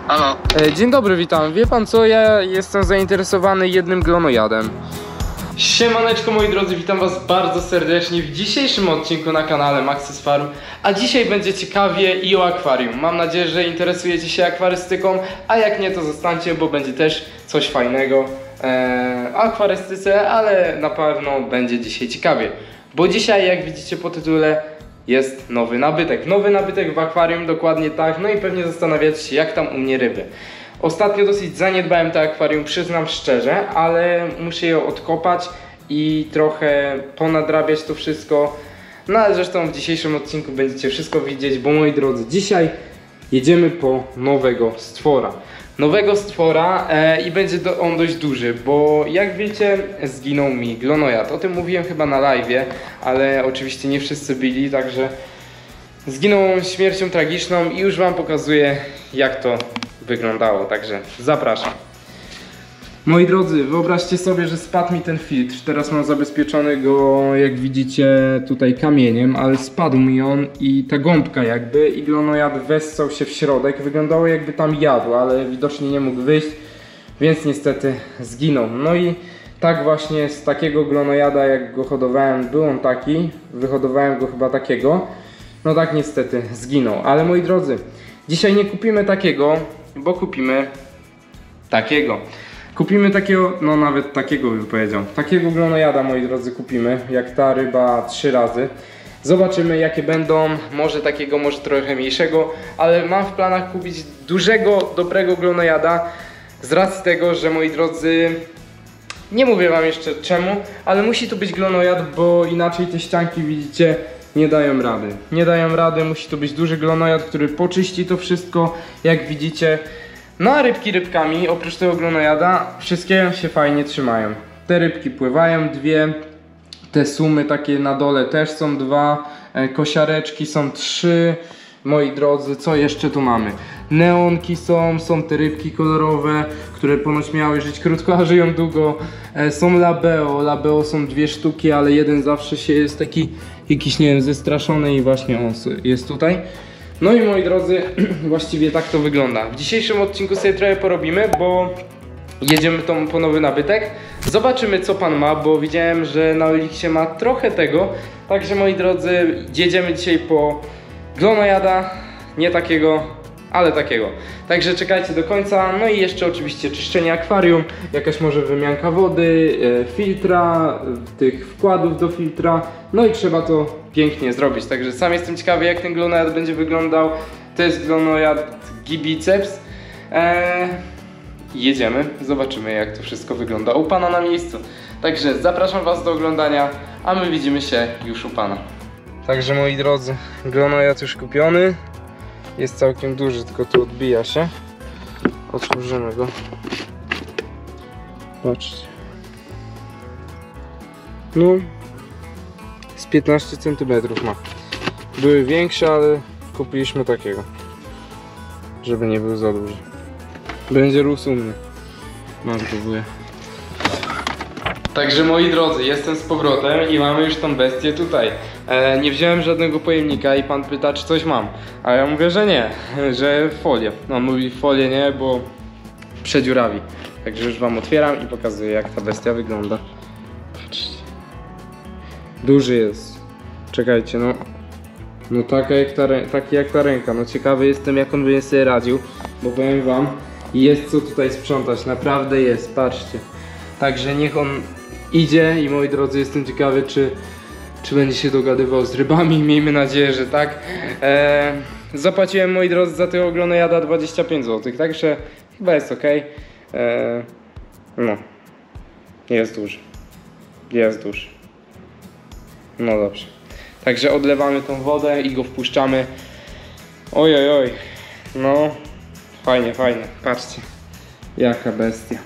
Halo. Dzień dobry, witam. Wie pan co, ja jestem zainteresowany jednym glonojadem. Siemaneczko moi drodzy, witam was bardzo serdecznie w dzisiejszym odcinku na kanale Maxis Farm. A dzisiaj będzie ciekawie i o akwarium. Mam nadzieję, że interesujecie się akwarystyką, a jak nie to zostańcie, bo będzie też coś fajnego o akwarystyce, ale na pewno będzie dzisiaj ciekawie. Bo dzisiaj, jak widzicie po tytule, jest nowy nabytek. Nowy nabytek w akwarium, dokładnie tak. No i pewnie zastanawiacie się, jak tam u mnie ryby. Ostatnio dosyć zaniedbałem to akwarium, przyznam szczerze, ale muszę je odkopać i trochę ponadrabiać to wszystko. No ale zresztą w dzisiejszym odcinku będziecie wszystko widzieć, bo moi drodzy, dzisiaj jedziemy po nowego stwora. Nowego stwora i będzie on dość duży, bo jak wiecie, zginął mi glonojad. O tym mówiłem chyba na live'ie, ale oczywiście nie wszyscy byli, także zginął on śmiercią tragiczną i już wam pokazuję, jak to wyglądało, także zapraszam. Moi drodzy, wyobraźcie sobie, że spadł mi ten filtr. Teraz mam zabezpieczony go, jak widzicie, tutaj kamieniem, ale spadł mi on i ta gąbka jakby, i glonojad wessał się w środek. Wyglądało, jakby tam jadł, ale widocznie nie mógł wyjść, więc niestety zginął. No i tak właśnie z takiego glonojada, jak go hodowałem, był on taki, wyhodowałem go chyba takiego, no tak niestety zginął. Ale moi drodzy, dzisiaj nie kupimy takiego, bo kupimy takiego. Kupimy takiego, no nawet takiego bym powiedział. Takiego glonojada, moi drodzy, kupimy, jak ta ryba 3 razy. Zobaczymy, jakie będą, może takiego, może trochę mniejszego, ale mam w planach kupić dużego, dobrego glonojada z racji tego, że moi drodzy, nie mówię wam jeszcze czemu, ale musi to być glonojad, bo inaczej te ścianki, widzicie, nie dają rady. Nie dają rady, musi to być duży glonojad, który poczyści to wszystko, jak widzicie. No a rybki rybkami, oprócz tego glonojada, wszystkie się fajnie trzymają. Te rybki pływają 2, te sumy takie na dole też są 2, kosiareczki są 3. Moi drodzy, co jeszcze tu mamy? Neonki są te rybki kolorowe, które ponoć miały żyć krótko, a żyją długo. Są labeo są 2 sztuki, ale jeden zawsze się jest taki jakiś, nie wiem, zestraszony i właśnie on jest tutaj. No i moi drodzy, właściwie tak to wygląda. W dzisiejszym odcinku sobie trochę porobimy, bo jedziemy po nowy nabytek. Zobaczymy, co pan ma, bo widziałem, że na Oliksie ma trochę tego. Także moi drodzy, jedziemy dzisiaj po glonojada, nie takiego, ale takiego. Także czekajcie do końca. No i jeszcze oczywiście czyszczenie akwarium, jakaś może wymianka wody, filtra, tych wkładów do filtra. No i trzeba to pięknie zrobić. Także sam jestem ciekawy, jak ten glonojad będzie wyglądał. To jest glonojad Gibiceps. Jedziemy, zobaczymy, jak to wszystko wygląda u pana na miejscu. Także zapraszam was do oglądania, a my widzimy się już u pana. Także moi drodzy, glonojad już kupiony. Jest całkiem duży, tylko tu odbija się. Otworzymy go. Patrzcie. No, z 15 cm ma. Były większe, ale kupiliśmy takiego, żeby nie był za duży. Będzie rósł u mnie. Mam próbuję. Także moi drodzy, jestem z powrotem i mamy już tą bestię tutaj. Nie wziąłem żadnego pojemnika i pan pyta, czy coś mam. A ja mówię, że nie, że folię. On mówi, folię nie, bo przedziurawi. Także już wam otwieram i pokazuję, jak ta bestia wygląda. Patrzcie. Duży jest. Czekajcie, no. No taki jak ta ręka. No ciekawy jestem, jak on będzie sobie radził, bo powiem wam, jest co tutaj sprzątać. Naprawdę jest, patrzcie. Także niech on idzie i moi drodzy, jestem ciekawy, czy będzie się dogadywał z rybami. Miejmy nadzieję, że tak. Zapłaciłem, moi drodzy, za tego glonojada 25 zł, także chyba jest ok. No, jest duży. Jest duży. No dobrze. Także odlewamy tą wodę i go wpuszczamy. Oj. No, fajnie. Patrzcie, jaka bestia.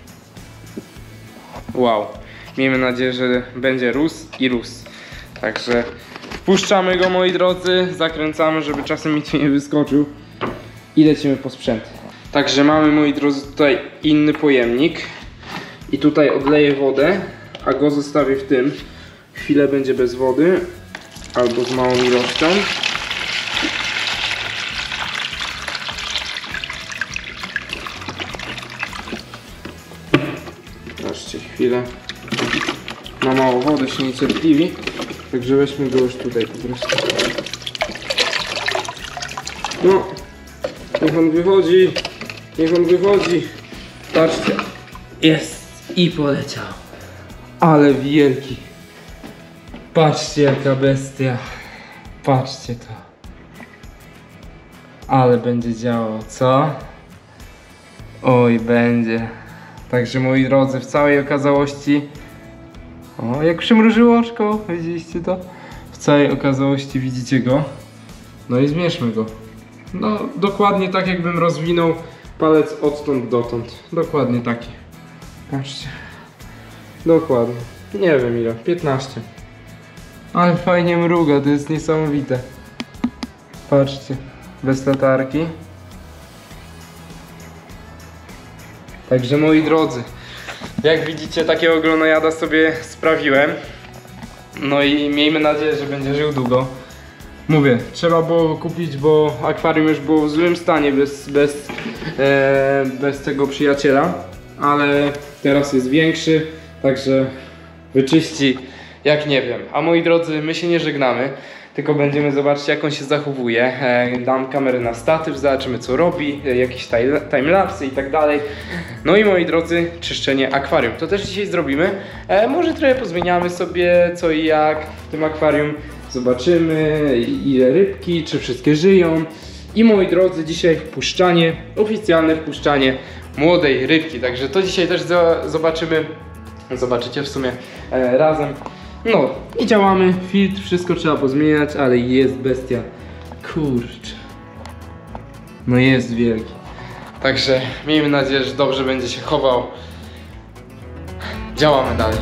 Wow. Miejmy nadzieję, że będzie rósł i rósł. Także wpuszczamy go, moi drodzy, zakręcamy, żeby czasem mi nie wyskoczył i lecimy po sprzęt. Także mamy, moi drodzy, tutaj inny pojemnik i tutaj odleję wodę, a go zostawię w tym. Chwilę będzie bez wody albo z małą ilością. Patrzcie, chwilę. Ma mało wody, się niecierpliwi. Także weźmy go już tutaj po prostu. No, niech on wychodzi. Niech on wychodzi. Patrzcie. Jest. I poleciał. Ale wielki. Patrzcie jaka bestia. Patrzcie to. Ale będzie działo, co? Oj, będzie. Także moi drodzy, w całej okazałości... O, jak przymrużyło oczko, widzieliście to? W całej okazałości widzicie go. No i zmierzmy go. No, dokładnie tak jakbym rozwinął palec odtąd dotąd. Dokładnie taki. Patrzcie. Dokładnie. Nie wiem ile, 15. Ale fajnie mruga, to jest niesamowite. Patrzcie, bez latarki. Także moi drodzy, jak widzicie, takiego glonojada sobie sprawiłem. No i miejmy nadzieję, że będzie żył długo. Mówię, trzeba było kupić, bo akwarium już było w złym stanie bez tego przyjaciela. Ale teraz jest większy, także wyczyści jak nie wiem. A moi drodzy, my się nie żegnamy, tylko będziemy zobaczyć jak on się zachowuje. Dam kamerę na statyw, zobaczymy co robi, jakieś timelapsy i tak dalej. No i moi drodzy, czyszczenie akwarium. To też dzisiaj zrobimy. Może trochę pozmieniamy sobie co i jak w tym akwarium. Zobaczymy ile rybki, czy wszystkie żyją. I moi drodzy, dzisiaj wpuszczanie, oficjalne wpuszczanie młodej rybki. Także to dzisiaj też zobaczymy. Zobaczycie w sumie razem. No i działamy, filtr, wszystko trzeba pozmieniać, ale jest bestia. Kurczę. No jest wielki. Także miejmy nadzieję, że dobrze będzie się chował. Działamy dalej.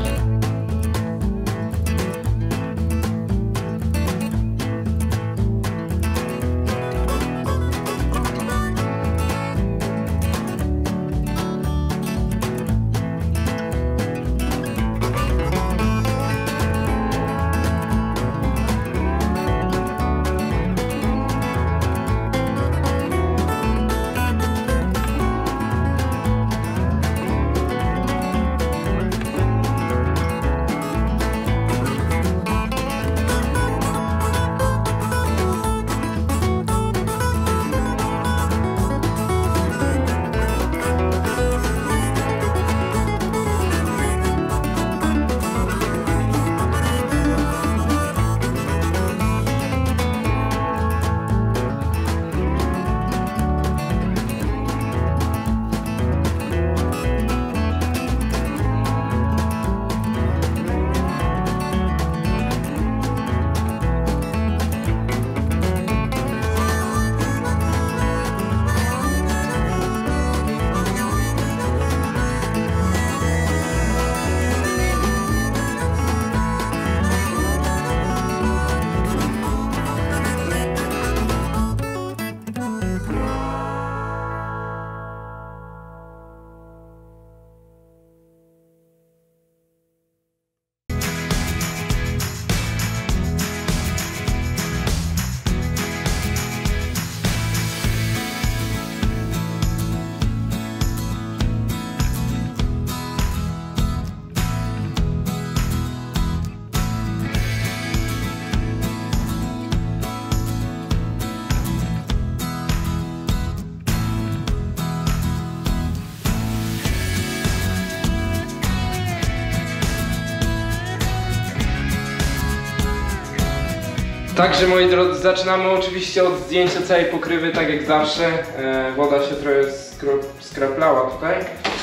Także moi drodzy, zaczynamy oczywiście od zdjęcia całej pokrywy, tak jak zawsze. Woda się trochę skraplała tutaj,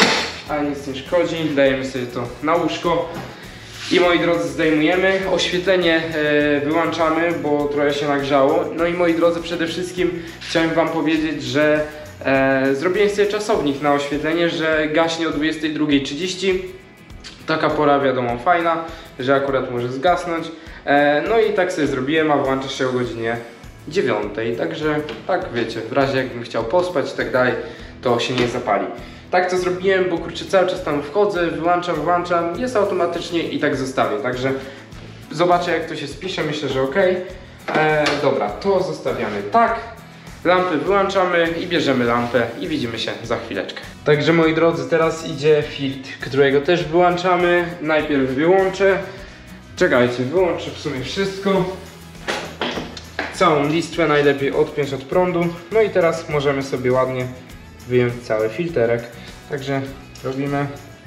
ale nic nie szkodzi. Dajemy sobie to na łóżko. I moi drodzy, zdejmujemy. Oświetlenie wyłączamy, bo trochę się nagrzało. No i moi drodzy, przede wszystkim chciałem wam powiedzieć, że zrobiłem sobie czasownik na oświetlenie, że gaśnie o 22:30. Taka pora, wiadomo, fajna, że akurat może zgasnąć. No i tak sobie zrobiłem, a włącza się o godzinie 9. Także tak wiecie, w razie jakbym chciał pospać i tak dalej, to się nie zapali. Tak to zrobiłem, bo kurczę, cały czas tam wchodzę, wyłączam, jest automatycznie i tak zostawię. Także zobaczę jak to się spisze, myślę, że ok. Dobra, to zostawiamy tak. Lampy wyłączamy i bierzemy lampę i widzimy się za chwileczkę. Także moi drodzy, teraz idzie filtr, którego też wyłączamy. Najpierw wyłączę. Czekajcie, wyłączę w sumie wszystko. Całą listwę najlepiej odpiąć od prądu. No i teraz możemy sobie ładnie wyjąć cały filterek. Także robimy.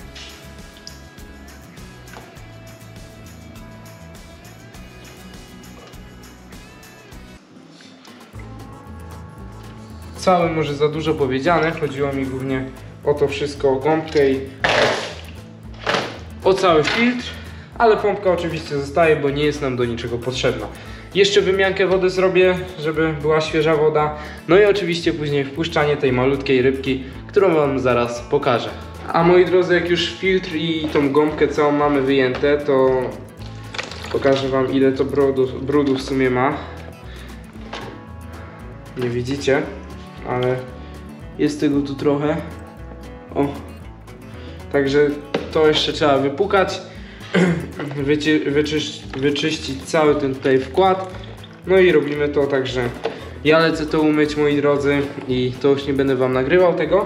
Cały może za dużo powiedziane, chodziło mi głównie o to wszystko, o gąbkę i o cały filtr, ale pompka oczywiście zostaje, bo nie jest nam do niczego potrzebna. Jeszcze wymiankę wody zrobię, żeby była świeża woda, no i oczywiście później wpuszczanie tej malutkiej rybki, którą wam zaraz pokażę. A moi drodzy, jak już filtr i tą gąbkę całą mamy wyjęte, to pokażę wam, ile to brudu w sumie ma. Nie widzicie? Ale jest tego tu trochę. O. Także to jeszcze trzeba wypukać, wyczyścić cały ten tutaj wkład. No i robimy to, także ja lecę to umyć, moi drodzy, i to już nie będę wam nagrywał tego.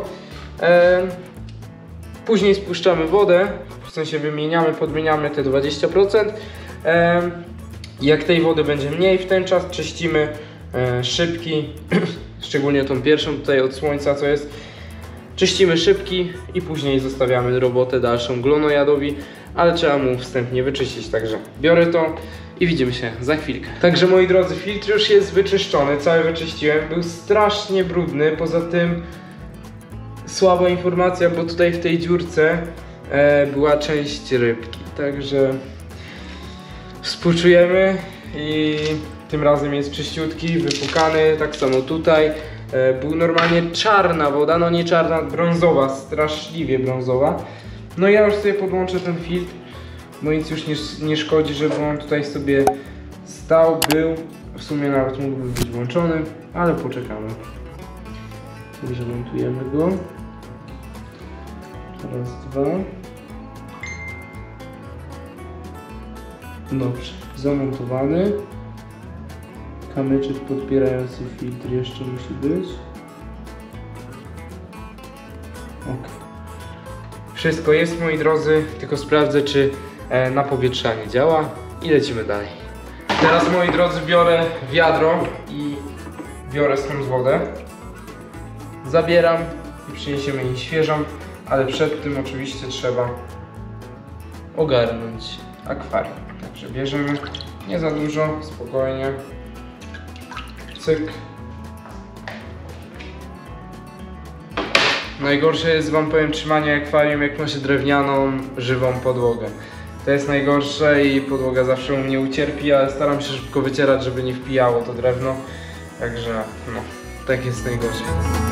Później spuszczamy wodę, w sensie wymieniamy, podmieniamy te 20%. Jak tej wody będzie mniej w ten czas, czyścimy szybki, szczególnie tą pierwszą tutaj od słońca, co jest. Czyścimy szybki i później zostawiamy robotę dalszą glonojadowi, ale trzeba mu wstępnie wyczyścić, także biorę to i widzimy się za chwilkę. Także moi drodzy, filtr już jest wyczyszczony, cały wyczyściłem, był strasznie brudny, poza tym słaba informacja, bo tutaj w tej dziurce była część rybki, także współczujemy i tym razem jest czyściutki, wypukany, tak samo tutaj. Był normalnie czarna woda, no nie czarna, brązowa, straszliwie brązowa. No ja już sobie podłączę ten filtr, bo nic już nie szkodzi, żeby on tutaj sobie stał, był. W sumie nawet mógłby być włączony, ale poczekamy. Także montujemy go. Raz, dwa. Dobrze, zamontowany. Kamyczek podpierający filtr jeszcze musi być. Ok. Wszystko jest, moi drodzy, tylko sprawdzę, czy napowietrzanie działa i lecimy dalej. Teraz, moi drodzy, biorę wiadro i biorę stąd wodę. Zabieram i przyniesiemy jej świeżą, ale przed tym oczywiście trzeba ogarnąć akwarium. Także bierzemy, nie za dużo, spokojnie. Cyk. Najgorsze jest, wam powiem, trzymanie akwarium, jak ma się drewnianą, żywą podłogę. To jest najgorsze i podłoga zawsze u mnie ucierpi, ale staram się szybko wycierać, żeby nie wpijało to drewno. Także no, tak jest najgorzej.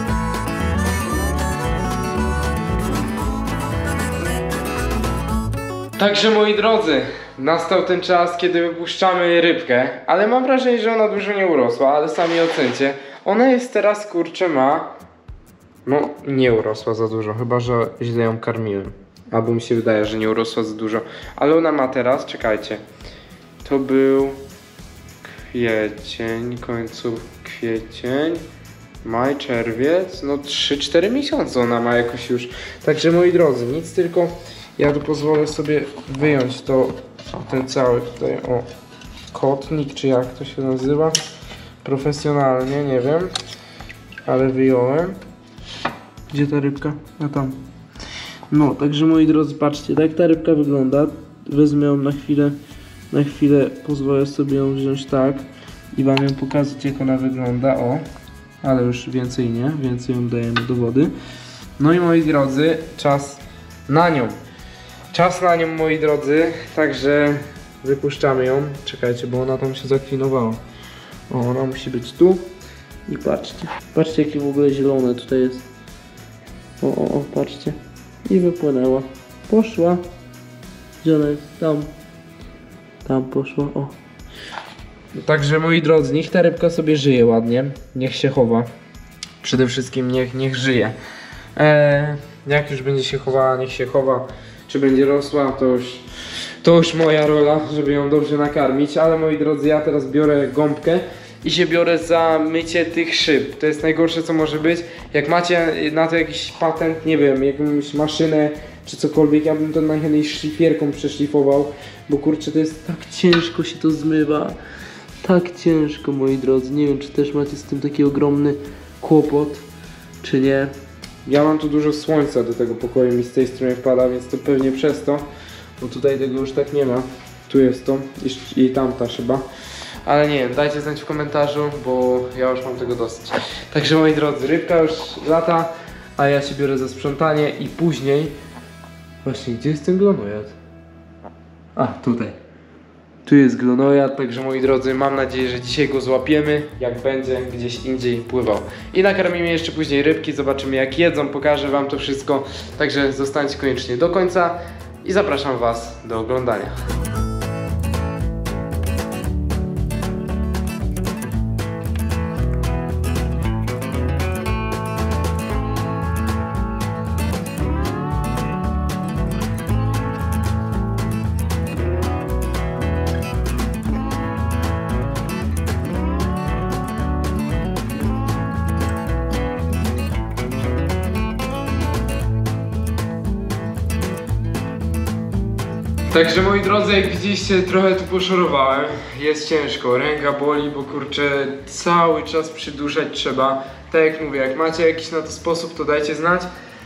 Także moi drodzy, nastał ten czas, kiedy wypuszczamy rybkę, ale mam wrażenie, że ona dużo nie urosła, ale sami ocencie. Ona jest teraz, kurczę, no nie urosła za dużo, chyba że źle ją karmiłem. Albo mi się wydaje, że nie urosła za dużo, ale ona ma teraz, czekajcie, to był kwiecień, końców kwiecień, maj, czerwiec, no 3-4 miesiące ona ma jakoś już. Także moi drodzy, nic, tylko ja tu pozwolę sobie wyjąć ten cały tutaj, o, kotnik, czy jak to się nazywa, profesjonalnie, nie wiem, ale wyjąłem. Gdzie ta rybka? A tam. No, także moi drodzy, patrzcie, tak ta rybka wygląda. Wezmę ją na chwilę pozwolę sobie ją wziąć tak i wam ją pokazać, jak ona wygląda, o. Ale już więcej nie, więcej ją dajemy do wody. No i moi drodzy, czas na nią. Czas na nią, moi drodzy, także wypuszczamy ją. Czekajcie, bo ona tam się zakwinowała. O, ona musi być tu. I patrzcie. Patrzcie, jakie w ogóle zielone tutaj jest. O, patrzcie. I wypłynęła. Poszła. Gdzie ona jest? Tam. Tam poszła, o. Także moi drodzy, niech ta rybka sobie żyje ładnie. Niech się chowa. Przede wszystkim niech żyje. Jak już będzie się chowała, niech się chowa. Czy będzie rosła, to już moja rola, żeby ją dobrze nakarmić. Ale moi drodzy, ja teraz biorę gąbkę i się biorę za mycie tych szyb. To jest najgorsze, co może być. Jak macie na to jakiś patent, nie wiem, jakąś maszynę czy cokolwiek, ja bym to najchętniej szlifierką przeszlifował, bo kurczę, to jest tak ciężko się to zmywa. Tak ciężko, moi drodzy. Nie wiem, czy też macie z tym taki ogromny kłopot, czy nie. Ja mam tu dużo słońca do tego pokoju, mi z tej strony wpada, więc to pewnie przez to. Bo tutaj tego już tak nie ma. Tu jest to i tamta szyba. Ale nie wiem, dajcie znać w komentarzu, bo ja już mam tego dosyć. Także moi drodzy, rybka już lata, a ja się biorę za sprzątanie i później... Właśnie, gdzie jest ten glonojad? A, tutaj. Tu jest glonojad, także moi drodzy, mam nadzieję, że dzisiaj go złapiemy, jak będzie gdzieś indziej pływał. I nakarmimy jeszcze później rybki, zobaczymy jak jedzą, pokażę wam to wszystko. Także zostańcie koniecznie do końca i zapraszam was do oglądania. Także moi drodzy, jak widzieliście, trochę tu poszorowałem. Jest ciężko, ręka boli, bo kurczę, cały czas przyduszać trzeba. Tak jak mówię, jak macie jakiś na to sposób, to dajcie znać.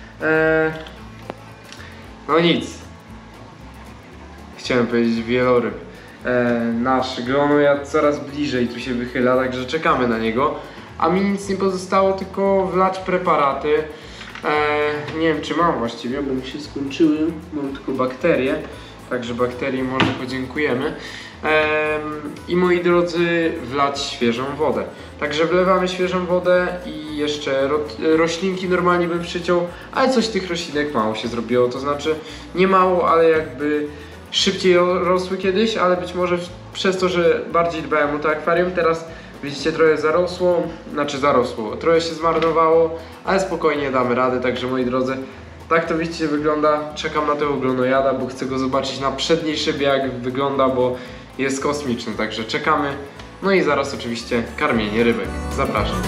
No nic. Chciałem powiedzieć wieloryb. Nasz glonojad coraz bliżej tu się wychyla, także czekamy na niego. A mi nic nie pozostało, tylko wlać preparaty. Nie wiem, czy mam właściwie, bo mi się skończyły. Mam tylko bakterie. Także bakterii może podziękujemy. I moi drodzy, wlać świeżą wodę. Także wlewamy świeżą wodę i jeszcze roślinki normalnie bym przyciął, ale coś tych roślinek mało się zrobiło. To znaczy nie mało, ale jakby szybciej rosły kiedyś, ale być może przez to, że bardziej dbałem o to akwarium, teraz widzicie, trochę zarosło, trochę się zmarnowało, ale spokojnie damy radę. Także moi drodzy, tak to widzicie wygląda. Czekam na tego glonojada, bo chcę go zobaczyć na przedniej szybie jak wygląda, bo jest kosmiczny, także czekamy. No i zaraz oczywiście karmienie rybek. Zapraszam.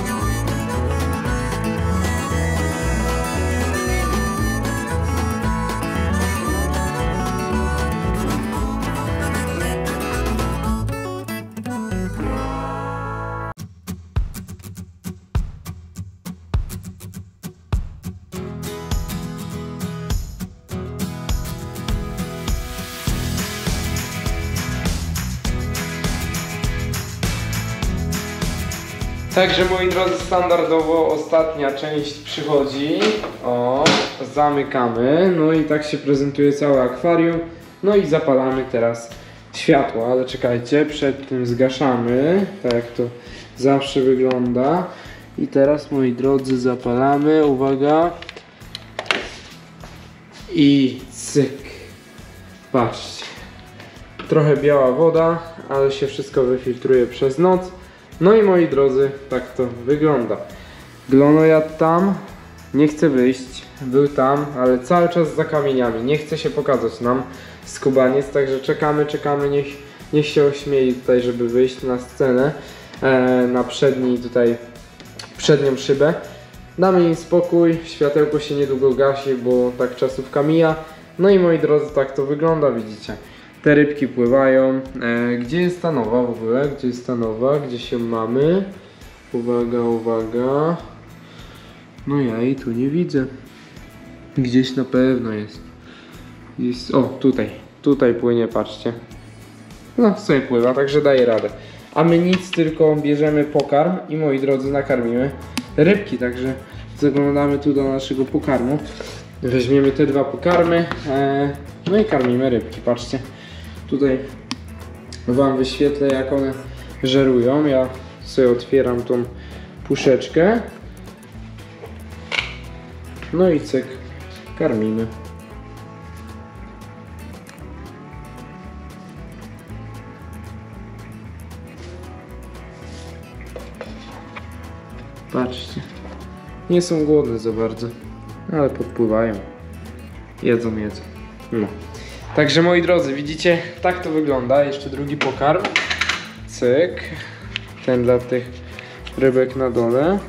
Także moi drodzy, standardowo ostatnia część przychodzi. O, zamykamy. No i tak się prezentuje całe akwarium. No i zapalamy teraz światło, ale czekajcie, przed tym zgaszamy. Tak jak to zawsze wygląda. I teraz, moi drodzy, zapalamy. Uwaga. I cyk. Patrzcie. Trochę biała woda, ale się wszystko wyfiltruje przez noc. No i moi drodzy, tak to wygląda. Glonojad tam nie chce wyjść, był tam, ale cały czas za kamieniami. Nie chce się pokazać nam skubaniec, także czekamy, niech się ośmieli tutaj, żeby wyjść na scenę, na przednią szybę. Damy im spokój, światełko się niedługo gasi, bo tak czasówka mija. No i moi drodzy, tak to wygląda, widzicie. Te rybki pływają. Gdzie jest ta nowa w ogóle? Gdzie jest ta nowa? Gdzie się mamy? Uwaga, uwaga. No ja jej tu nie widzę. Gdzieś na pewno jest. O, tutaj. Tutaj płynie, patrzcie. No, sobie pływa, także daje radę. A my nic, tylko bierzemy pokarm i moi drodzy, nakarmimy rybki. Także zaglądamy tu do naszego pokarmu. Weźmiemy te dwa pokarmy. No i karmimy rybki, patrzcie. Tutaj wam wyświetlę, jak one żerują. Ja sobie otwieram tą puszeczkę. No i cyk, karmimy. Patrzcie. Nie są głodne za bardzo, ale podpływają. Jedzą. No. Także moi drodzy, widzicie, tak to wygląda. Jeszcze drugi pokarm. Cyk. ten dla tych rybek na dole.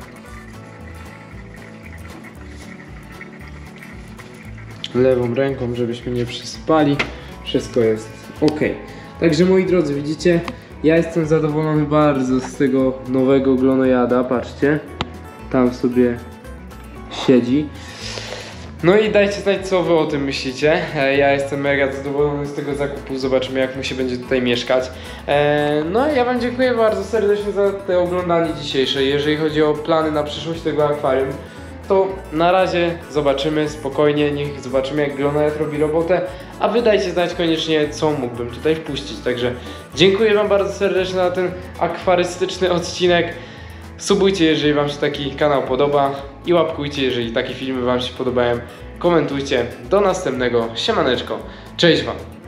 Lewą ręką, żebyśmy nie przysypali. Wszystko jest ok. Także moi drodzy, widzicie, ja jestem zadowolony bardzo z tego nowego glonojada. Patrzcie, tam sobie siedzi. No i dajcie znać, co wy o tym myślicie. Ja jestem mega zadowolony z tego zakupu. Zobaczymy, jak mu się będzie tutaj mieszkać. No i ja wam dziękuję bardzo serdecznie za to oglądanie dzisiejsze. Jeżeli chodzi o plany na przyszłość tego akwarium, to na razie zobaczymy spokojnie, niech zobaczymy, jak glonojad robi robotę, a wy dajcie znać koniecznie, co mógłbym tutaj wpuścić. Także dziękuję wam bardzo serdecznie za ten akwarystyczny odcinek. Subujcie, jeżeli wam się taki kanał podoba i łapkujcie, jeżeli takie filmy wam się podobają. Komentujcie. Do następnego. Siemaneczko. Cześć wam.